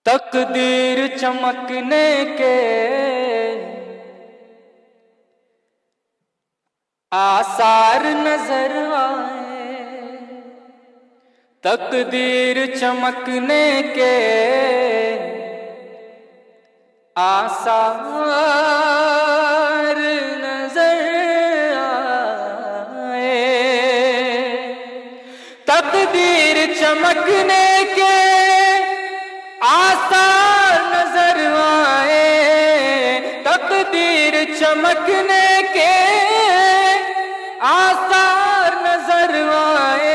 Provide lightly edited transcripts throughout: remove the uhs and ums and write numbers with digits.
तकदीर चमकने के आसार नजर आए, तकदीर चमकने के आसार नजर आए, तकदीर चमकने के आसार नजर आए, तकदीर चमकने के आसार नजर आए।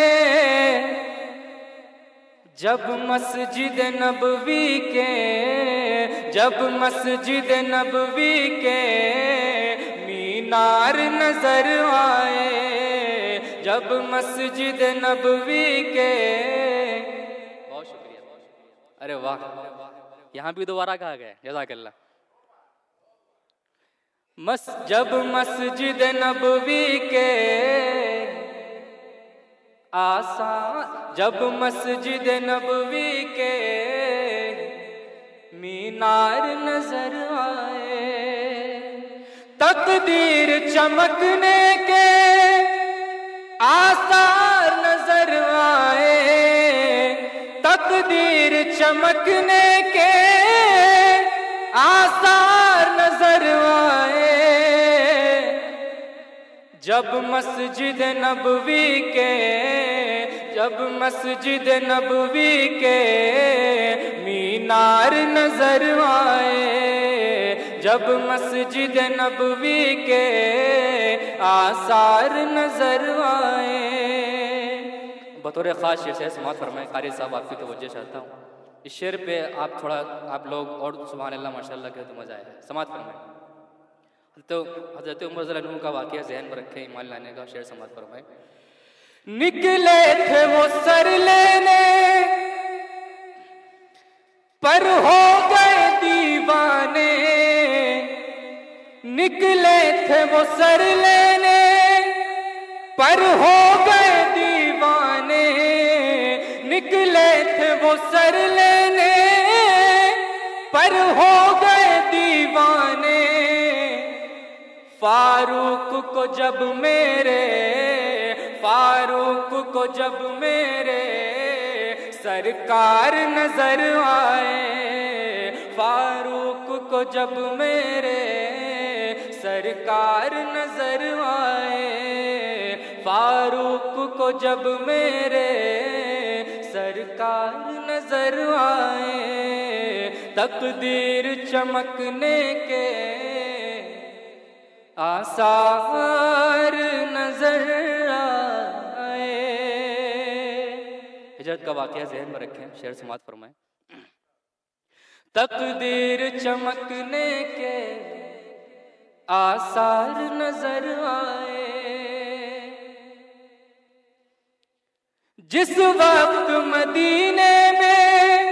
जब मस्जिद नबवी के, जब मस्जिद नबवी के मीनार नजर आए, जब मस्जिद नबवी के। बहुत शुक्रिया। अरे वाह, यहां भी दोबारा कहा गया, जज़ाकल्लाह। जब मस्जिद नबवी के जब मस्जिद नबवी के मीनार नजर आए, तकदीर चमकने के आसार नजर आए, तकदीर चमकने के आसार नजर आए। जब मस्जिद नबवी के, जब मस्जिद नबवी के मीनार नजर आए, जब मस्जिद नबवी के आसार नजर आए। बतौर खास शेर से समाअत फरमाएं, कारी साहब आपकी तवज्जो चाहता हूँ। इस शेर पे आप थोड़ा, आप लोग और सुभान अल्लाह माशाअल्लाह कहे तो मजा आए। समाअत फरमाएं। तो हज़रत उमर रज़ियल्लाहु अन्हु का वाक़या ज़हन में रखें, ईमान लाने का। शेर समाअत फरमाएं। निकले थे वो सर लेने पर हो गए दीवाने, निकले थे वो सर लेने पर हो गए दीवाने, निकले थे वो सर लेने पर हो गए दीवाने। फारूक को जब मेरे, फारूक को जब मेरे सरकार नजर आए, फारूक को जब मेरे सरकार नजर आए, फारूक को जब मेरे सरकार नजर आए। तकदीर चमकने के आसार नजर आए। हिजरत का वाक़या ज़हन में रखें। शेर समाअत फरमाएं। तकदीर चमकने के आसार नजर आए। जिस वक्त मदीने में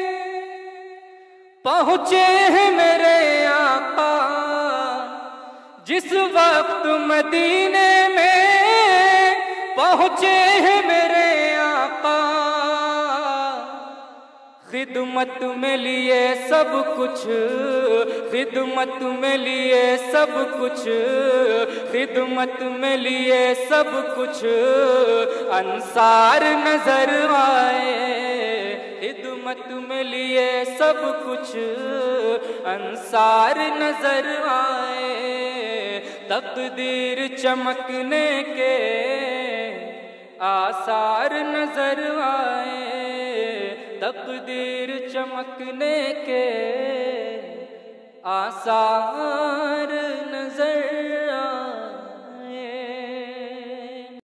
पहुंचे हैं मेरे आका, जिस वक्त मदीने में पहुंचे हैं मेरे आका, खिदमत में लिए सब कुछ, खिदमत में लिए सब कुछ, खिदमत में लिए सब कुछ अंसार नजर आए, खिदमत में लिए सब कुछ अंसार नजर आए। तकदीर चमकने के आसार नजर आए, तकदीर चमकने के आसार